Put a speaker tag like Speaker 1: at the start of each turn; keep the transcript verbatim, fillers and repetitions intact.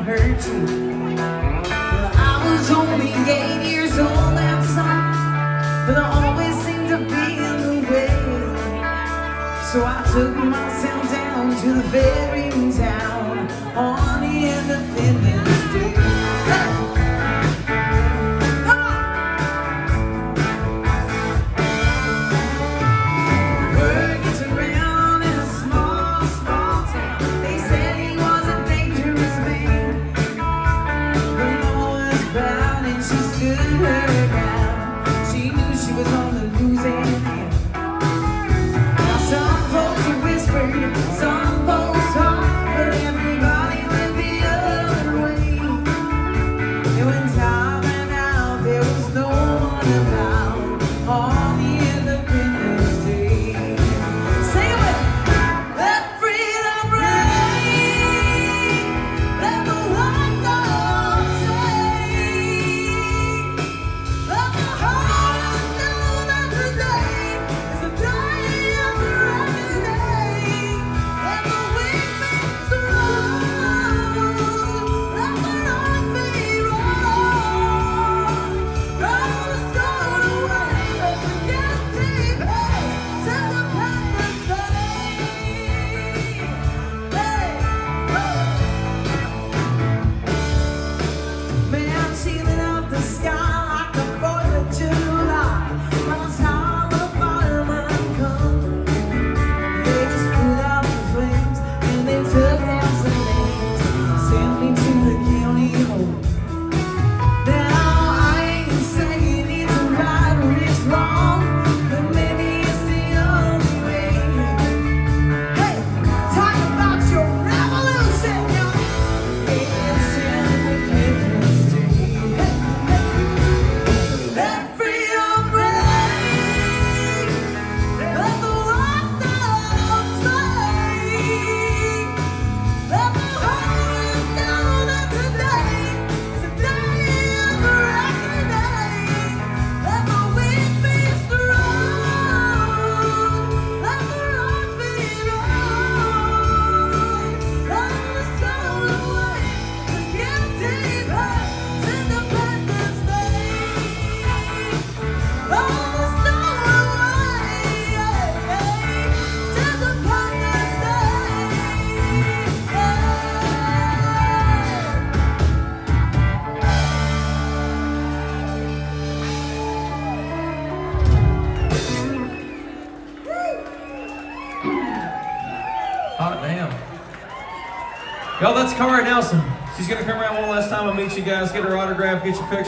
Speaker 1: hurt you. Well, I was only eight years old that summer, but I always seemed to be in the way. So I took myself down to the ferry town on the Independence Day.
Speaker 2: Hot damn. Y'all, that's Cara Nelson. She's gonna come around one last time and meet you guys, get her autograph, get your picture.